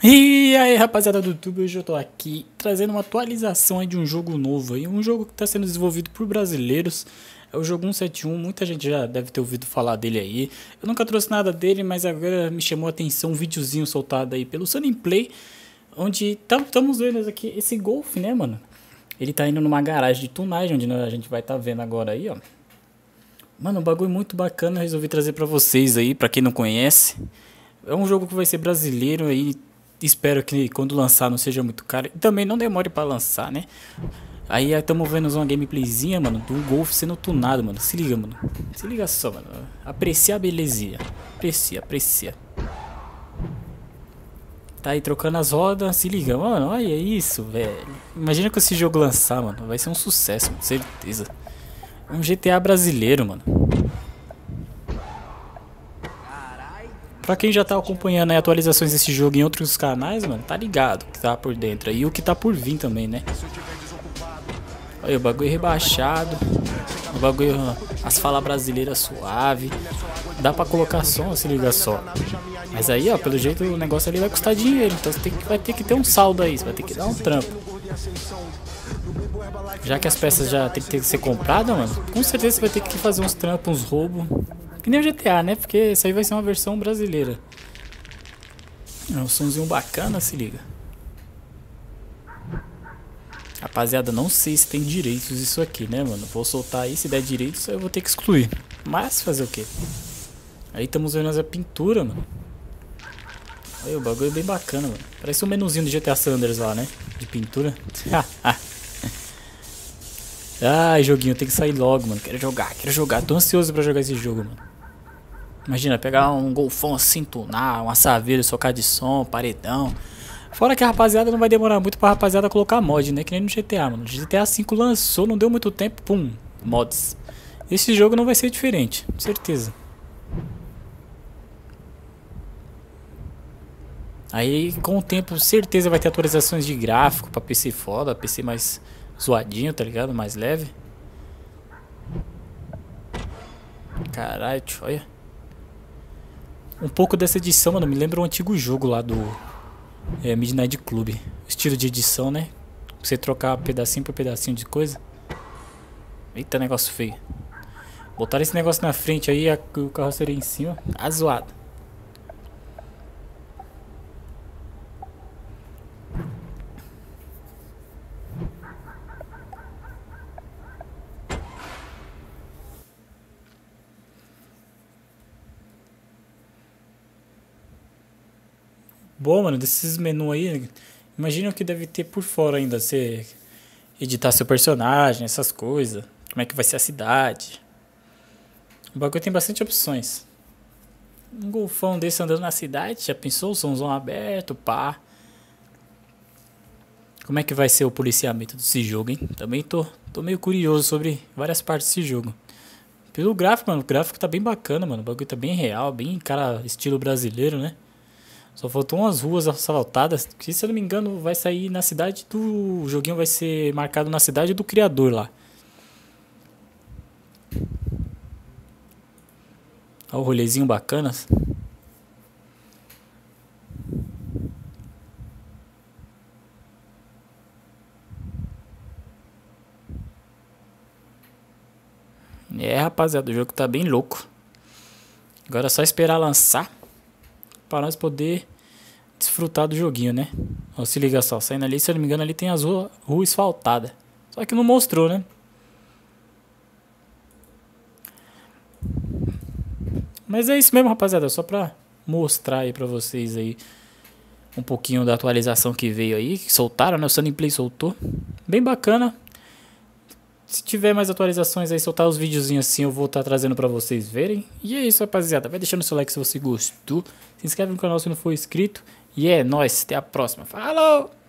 E aí, rapaziada do YouTube, hoje eu tô aqui trazendo uma atualização aí de um jogo novo aí, um jogo que tá sendo desenvolvido por brasileiros. É o jogo 171, muita gente já deve ter ouvido falar dele aí. Eu nunca trouxe nada dele, mas agora me chamou a atenção um videozinho soltado aí pelo Sunny Play, onde estamos vendo aqui esse Golf, né, mano? Ele tá indo numa garagem de tunagem, onde a gente vai estar vendo agora aí, ó. Mano, um bagulho muito bacana, eu resolvi trazer pra vocês aí, pra quem não conhece. É um jogo que vai ser brasileiro aí. Espero que quando lançar não seja muito caro. E também não demore pra lançar, né? Aí estamos vendo uma gameplayzinha, mano, do Golf sendo tunado, mano. Se liga, mano. Se liga só, mano. Aprecia a belezinha. Aprecia, aprecia. Tá aí trocando as rodas. Se liga, mano. Olha isso, velho. Imagina que esse jogo lançar, mano. Vai ser um sucesso, com certeza. É um GTA brasileiro, mano. Pra quem já tá acompanhando aí atualizações desse jogo em outros canais, mano, tá ligado o que tá por dentro aí, e o que tá por vir também, né? Olha o bagulho rebaixado, o bagulho, as falas brasileiras suave, dá pra colocar som, se liga só. Mas aí, ó, pelo jeito o negócio ali vai custar dinheiro, então você vai ter que ter um saldo aí, você vai ter que dar um trampo. Já que as peças já tem que ter que ser compradas, mano, com certeza você vai ter que fazer uns trampos, uns roubos. Que nem o GTA, né? Porque isso aí vai ser uma versão brasileira. É um somzinho bacana, se liga. Rapaziada, não sei se tem direitos isso aqui, né, mano? Vou soltar aí, se der direitos eu vou ter que excluir. Mas fazer o quê? Aí estamos vendo essa pintura, mano. Olha, o bagulho é bem bacana, mano. Parece um menuzinho do GTA Sanders lá, né? De pintura. Ai, joguinho, tem que sair logo, mano. Quero jogar. Tô ansioso pra jogar esse jogo, mano. Imagina, pegar um golfão assim, tunar, uma saveira, socar de som, paredão. Fora que a rapaziada não vai demorar muito pra rapaziada colocar mod, né? Que nem no GTA, mano. GTA V lançou, não deu muito tempo, pum, mods. Esse jogo não vai ser diferente, certeza. Aí, com o tempo, certeza vai ter atualizações de gráfico pra PC foda, PC mais zoadinho, tá ligado? Mais leve. Caralho, olha. Um pouco dessa edição, mano, me lembra um antigo jogo lá do Midnight Club. Estilo de edição, né? Você trocar pedacinho por pedacinho de coisa. Eita, negócio feio. Botaram esse negócio na frente aí, o carro seria em cima. Tá zoado. Bom, mano, desses menus aí, imagina o que deve ter por fora ainda. Você editar seu personagem, essas coisas. Como é que vai ser a cidade. O bagulho tem bastante opções. Um golfão desse andando na cidade, já pensou? O somzão aberto, pá. Como é que vai ser o policiamento desse jogo, hein? Também tô meio curioso sobre várias partes desse jogo. Pelo gráfico, mano, o gráfico tá bem bacana, mano. O bagulho tá bem real, bem cara estilo brasileiro, né? Só faltou umas ruas asfaltadas, que se eu não me engano vai sair na cidade do... O joguinho vai ser marcado na cidade do criador lá. Olha o rolezinho bacana. É, rapaziada, o jogo tá bem louco. Agora é só esperar lançar para nós poder desfrutar do joguinho, né? Ó, se liga só, saindo ali, se eu não me engano, ali tem as ruas asfaltadas. Só que não mostrou, né? Mas é isso mesmo, rapaziada, só pra mostrar aí pra vocês aí um pouquinho da atualização que veio aí, que soltaram, né? O Sunny Play soltou. Bem bacana. Se tiver mais atualizações aí, soltar os videozinhos assim, eu vou estar trazendo pra vocês verem. E é isso, rapaziada. Vai deixando seu like se você gostou. Se inscreve no canal se não for inscrito. E é nóis. Até a próxima. Falou!